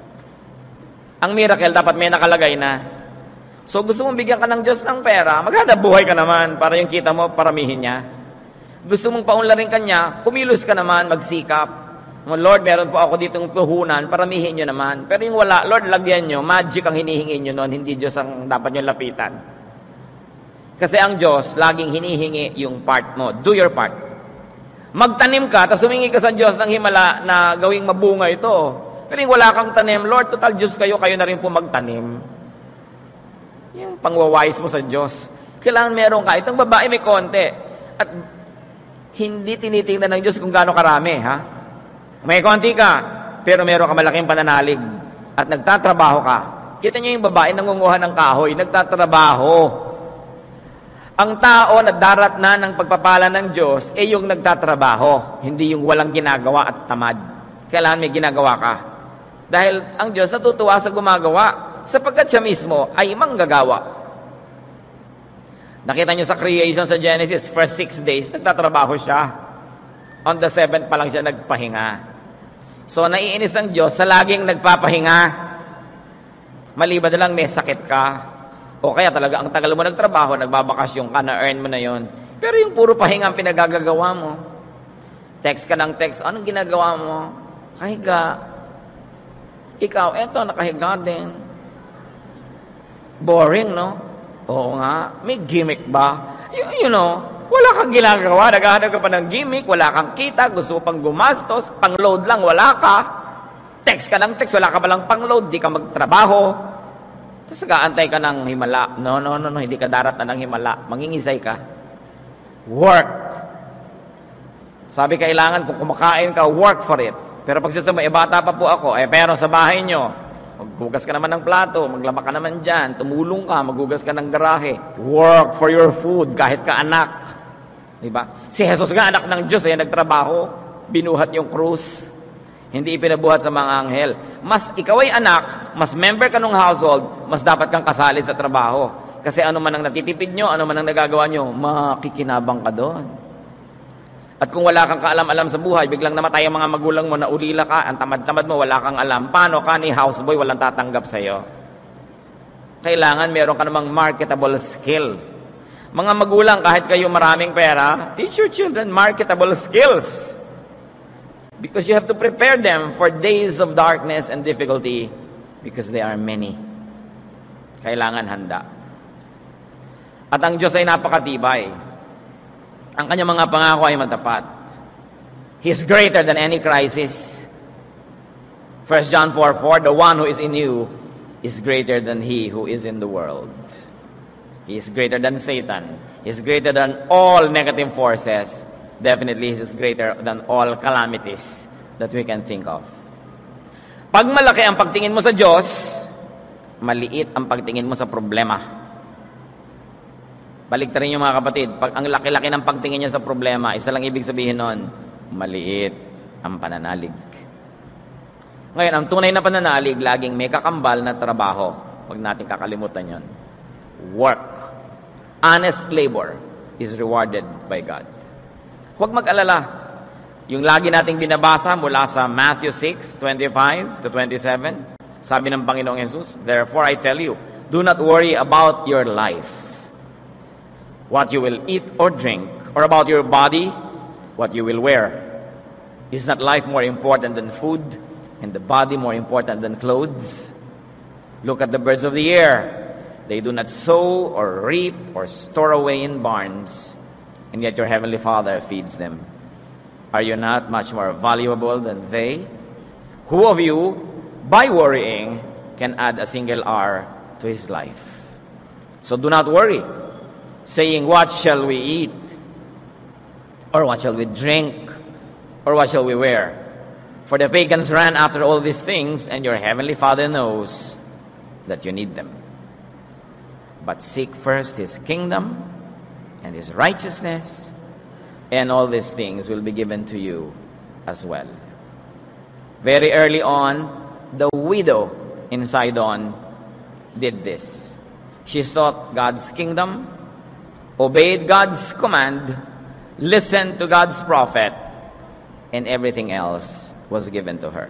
Ang miracle, dapat may nakalagay na. So gusto mong bigyan ka ng Diyos ng pera, maghanap buhay ka naman para yung kita mo, paramihin niya. Gusto mong paunlarin ka niya, kumilos ka naman, magsikap. Lord, meron po ako ditong puhunan, paramihin nyo naman. Pero yung wala, Lord, lagyan nyo, magic ang hinihingi nyo noon, hindi Diyos ang dapat nyo lapitan. Kasi ang Diyos, laging hinihingi yung part mo. Do your part. Magtanim ka, tapos humingi ka sa Diyos ng himala na gawing mabunga ito. Pero yung wala kang tanim, Lord, total Diyos kayo, kayo na rin po magtanim. Yung pangwawais mo sa Diyos. Kailangan meron ka. Itong babae may konti. At hindi tinitingnan ng Diyos kung gaano karami, ha? May konti ka, pero meron ka malaking pananalig. At nagtatrabaho ka. Kita niyo yung babae nangunguha ng kahoy, nagtatrabaho. Ang tao na darat na ng pagpapala ng Diyos ay yung nagtatrabaho, hindi yung walang ginagawa at tamad. Kailangan may ginagawa ka. Dahil ang Diyos natutuwa sa gumagawa, sapagkat siya mismo ay manggagawa. Nakita niyo sa creation sa Genesis, first 6 days, nagtatrabaho siya. On the 7th pa lang siya nagpahinga. So naiinis ang Diyos sa laging nagpapahinga. Maliban na lang may sakit ka. O kaya talaga, ang tagal mo nagtrabaho, nagbabakasyon ka, na-earn mo na yon. Pero yung puro pahinga ang pinagagagawa mo. Text ka ng text, anong ginagawa mo? Kahiga. Ikaw, eto, nakahiga din. Boring, no? Oo nga. May gimmick ba? You know, wala kang ginagawa. Naghahanap ka pa ng gimmick. Wala kang kita. Gusto mo pang gumastos. Pang-load lang, wala ka. Text ka ng text. Wala ka palang pang-load. Di ka magtrabaho. Tapos nag-aantay ka ng himala. No. Hindi ka darat na ng himala. Mangingisay ka. Work. Sabi, kailangan kung kumakain ka, work for it. Pero pag sasama, bata pa po ako, pero sa bahay nyo, maghugas ka naman ng plato, maglaba ka naman dyan, tumulong ka, maghugas ka ng garahe. Work for your food, kahit ka anak. Diba? Si Jesus nga, anak ng Diyos, nagtrabaho, binuhat yung krus. Hindi ipinabuhat sa mga anghel. Mas ikaw ay anak, mas member ka ng household, mas dapat kang kasali sa trabaho. Kasi ano man ang natitipid nyo, ano man ang nagagawa nyo, makikinabang ka doon. At kung wala kang kaalam-alam sa buhay, biglang namatay ang mga magulang mo, naulila ka, ang tamad-tamad mo, wala kang alam. Paano ka ni houseboy, walang tatanggap sa'yo? Kailangan meron ka namang marketable skill. Mga magulang, kahit kayo maraming pera, teach your children marketable skills. Because you have to prepare them for days of darkness and difficulty because they are many. Kailangan handa. At ang Diyos ay napakatibay. Ang kanyang mga pangako ay matapat. He is greater than any crisis. 1 John 4:4, the one who is in you is greater than he who is in the world. He is greater than Satan. He is greater than all negative forces. Definitely, he is greater than all calamities that we can think of. Pag malaki ang pagtingin mo sa Diyos, maliit ang pagtingin mo sa problema. Baliktarin niyo mga kapatid, pag ang laki-laki ng pagtingin niya sa problema, isa lang ibig sabihin nun, maliit ang pananalig. Ngayon, ang tunay na pananalig, laging may kakambal na trabaho. Huwag natin kakalimutan yon. Work. Honest labor is rewarded by God. Huwag mag-alala. Yung lagi nating binabasa mula sa Matthew 6:25 to 27, sabi ng Panginoong Jesus, therefore I tell you, do not worry about your life, what you will eat or drink, or about your body, what you will wear. Is not life more important than food, and the body more important than clothes? Look at the birds of the air. They do not sow or reap or store away in barns, and yet your heavenly Father feeds them. Are you not much more valuable than they? Who of you, by worrying, can add a single hour to his life? So do not worry, saying, what shall we eat? Or what shall we drink? Or what shall we wear? For the pagans ran after all these things, and your heavenly Father knows that you need them. But seek first his kingdom and his righteousness, and all these things will be given to you as well. Very early on, the widow in Sidon did this. She sought God's kingdom, obeyed God's command, listened to God's prophet, and everything else was given to her.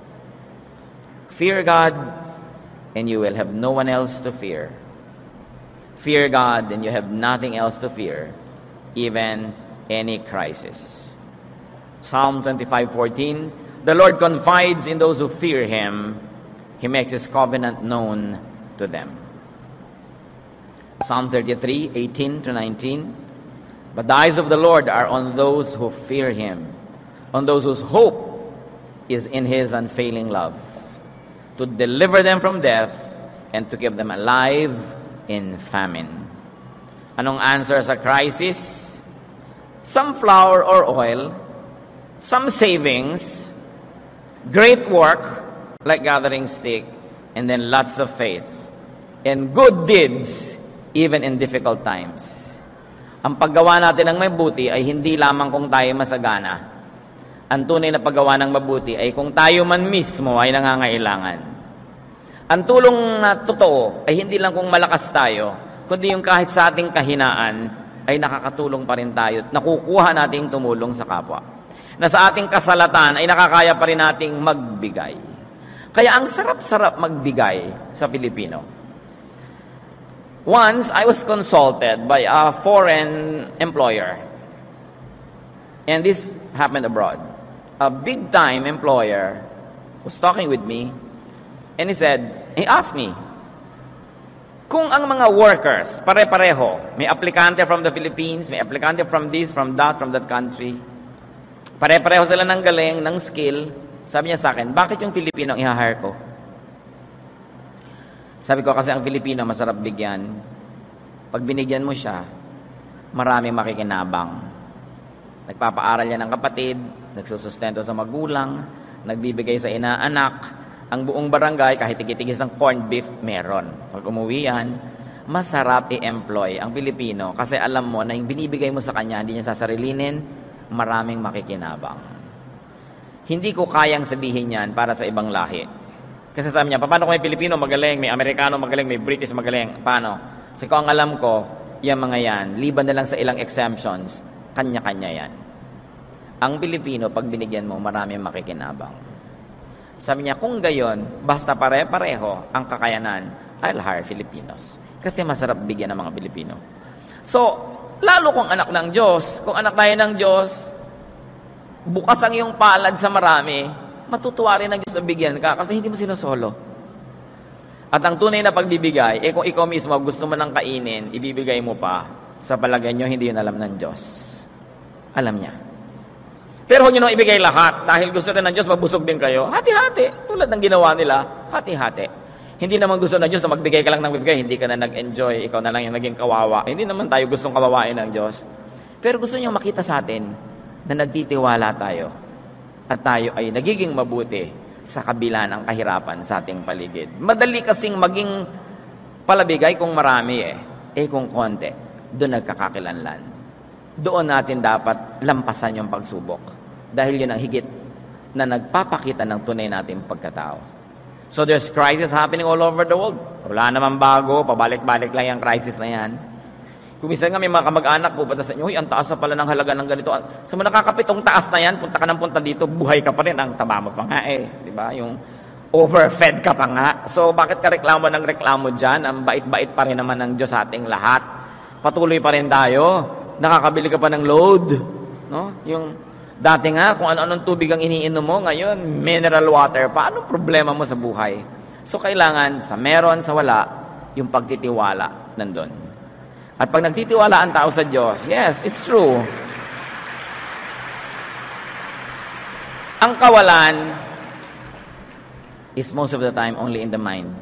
Fear God, and you will have no one else to fear. Fear God, and you have nothing else to fear, even any crisis. Psalm 25:14, the Lord confides in those who fear him. He makes his covenant known to them. Psalm 33:18 to 19. But the eyes of the Lord are on those who fear him, on those whose hope is in his unfailing love, to deliver them from death and to keep them alive in famine. Anong answer sa crisis? Some flour or oil, some savings, great work like gathering stick, and then lots of faith, and good deeds even in difficult times. Ang paggawa natin ng mabuti ay hindi lamang kung tayo masagana. Ang tunay na paggawa ng mabuti ay kung tayo man mismo ay nangangailangan. Ang tulong na totoo ay hindi lang kung malakas tayo, kundi yung kahit sa ating kahinaan ay nakakatulong pa rin tayo at nakukuha nating tumulong sa kapwa. Na sa ating kasalatan ay nakakaya pa rin nating magbigay. Kaya ang sarap-sarap magbigay sa Pilipino. Once, I was consulted by a foreign employer. And this happened abroad. A big-time employer was talking with me And he asked me, kung ang mga workers, pare-pareho, may aplikante from the Philippines, may aplikante from this, from that country, pare-pareho sila ng galing, ng skill, sabi niya sa akin, bakit yung Filipino ang i-hire ko? Sabi ko, kasi ang Filipino masarap bigyan. Pag binigyan mo siya, maraming makikinabang. Nagpapaaral yan ng kapatid, nagsusustento sa magulang, nagbibigay sa inaanak. Ang buong barangay, kahit tigit-tigis ang corned beef, meron. Pag umuwi yan, masarap i-employ ang Pilipino kasi alam mo na yung binibigay mo sa kanya, hindi niya sasarilinin, maraming makikinabang. Hindi ko kayang sabihin yan para sa ibang lahi. Kasi sabi niya, paano kung may Pilipino magaling, may Amerikano magaling, may British magaling? Paano? Kasi kung ang alam ko, yung mga yan, liban na lang sa ilang exemptions, kanya-kanya yan. Ang Pilipino, pag binigyan mo, maraming makikinabang. Sabi niya, kung gayon, basta pare-pareho ang kakayanan, I'll hire Filipinos. Kasi masarap bigyan ng mga Pilipino. So, lalo kung anak ng Diyos, kung anak tayo ng Diyos, bukas ang iyong palad sa marami, matutuwa rin ng Diyos sa bigyan ka kasi hindi mo sinusolo. At ang tunay na pagbibigay, kung ikaw mismo gusto mo nang kainin, ibibigay mo pa, sa palagay nyo, hindi yun alam ng Diyos. Alam niya. Pero huwag nyo nang ibigay lahat dahil gusto rin ng Diyos, mabusog din kayo. Hati-hati. Tulad ng ginawa nila, hati-hati. Hindi naman gusto ng Diyos na magbigay ka lang ng bibigay, hindi ka na nag-enjoy, ikaw na lang yung naging kawawa. Hindi naman tayo gustong kawawain ng Diyos. Pero gusto niyo makita sa atin na nagtitiwala tayo at tayo ay nagiging mabuti sa kabila ng kahirapan sa ating paligid. Madali kasing maging palabigay kung marami kung konti, doon nagkakakilanlan. Doon natin dapat lampasan yung pagsubok. Dahil yun ang higit na nagpapakita ng tunay nating pagkatao. So there's crisis happening all over the world. Wala naman bago, pabalik-balik lang yung crisis na yan. Kung minsan nga may mga kamag-anak pupunta sa inyo, ang taas na pala ng halaga ng ganito. Sa mga nakakapitong taas na yan, punta ka ng punta dito, buhay ka pa rin, ang taba mo pa nga Diba? Yung overfed ka pa nga. So bakit ka reklamo ng reklamo dyan? Ang bait-bait pa rin naman ng Diyos sa ating lahat. Patuloy pa rin tayo. Nakakabili ka pa ng load. No? Yung dati nga, kung ano-anong tubig ang iniinom mo, ngayon, mineral water pa. Anong problema mo sa buhay? So, kailangan, sa meron, sa wala, yung pagtitiwala nandun. At pag nagtitiwala ang tao sa Diyos, yes, it's true. Ang kawalan is most of the time only in the mind.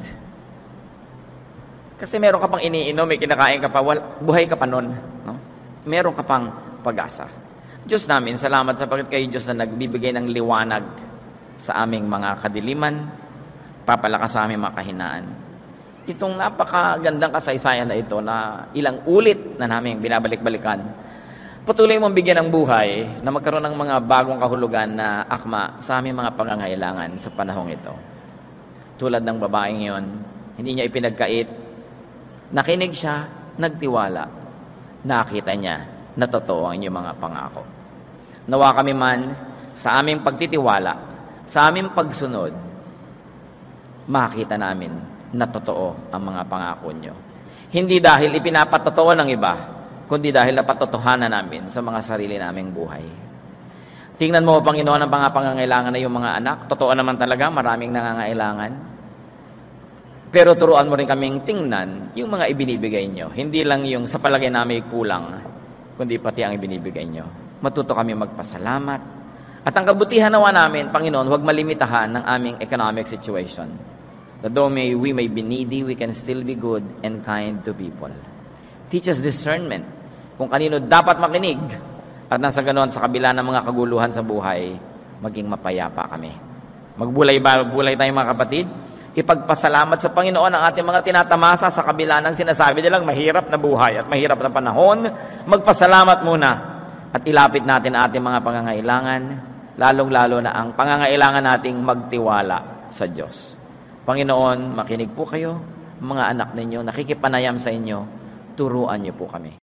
Kasi meron ka pang iniinom, may kinakain ka pa, buhay ka pa nun. No? Meron ka pang pag-asa. Diyos namin, salamat sa pagkat kayo Diyos na nagbibigay ng liwanag sa aming mga kadiliman, papalakas sa aming mga kahinaan. Itong napakagandang kasaysayan na ito na ilang ulit na namin binabalik-balikan, patuloy mong bigyan ng buhay na magkaroon ng mga bagong kahulugan na akma sa aming mga pangangailangan sa panahong ito. Tulad ng babaeng yon, hindi niya ipinagkait, nakinig siya, nagtiwala, nakita niya na totoo ang inyong mga pangako. Nawa kami man sa aming pagtitiwala, sa aming pagsunod, makita namin na totoo ang mga pangako nyo. Hindi dahil ipinapatotoo ng iba, kundi dahil napatotohanan namin sa mga sarili naming buhay. Tingnan mo, Panginoon, ang mga pangangailangan na yung mga anak. Totoo naman talaga, maraming nangangailangan. Pero turuan mo rin kaming tingnan yung mga ibinibigay nyo. Hindi lang yung sa palagay namin kulang, kundi pati ang ibinibigay nyo. Matuto kami magpasalamat. At ang kabutihan nawa namin, Panginoon, huwag malimitahan ng aming economic situation. That though we may be needy, we can still be good and kind to people. Teach us discernment kung kanino dapat makinig. At nasa ganoon, sa kabila ng mga kaguluhan sa buhay, maging mapayapa kami. Magbulay tayo mga kapatid. Ipagpasalamat sa Panginoon ang ating mga tinatamasa sa kabila ng sinasabi nilang mahirap na buhay at mahirap na panahon. Magpasalamat muna at ilapit natin ang ating mga pangangailangan, lalong-lalo na ang pangangailangan nating magtiwala sa Diyos. Panginoon, makinig po kayo, mga anak ninyo, nakikipanayam sa inyo, turuan niyo po kami.